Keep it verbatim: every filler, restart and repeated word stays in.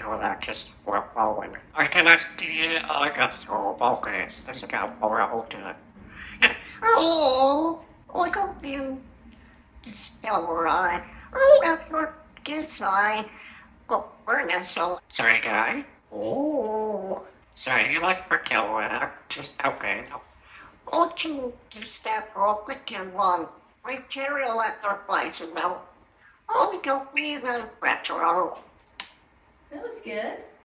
wala just wapawan. Arkanas di agas o bokes, tas ikaw pora hotel. Oh, I don't feel still right. Oh, that's not this I go burn so. Sorry, guy. Oh, sorry, you like for kill uh, just okay. Oh, you step off the can one. My cherry electric lights and now. Oh, don't be the retro. That was good.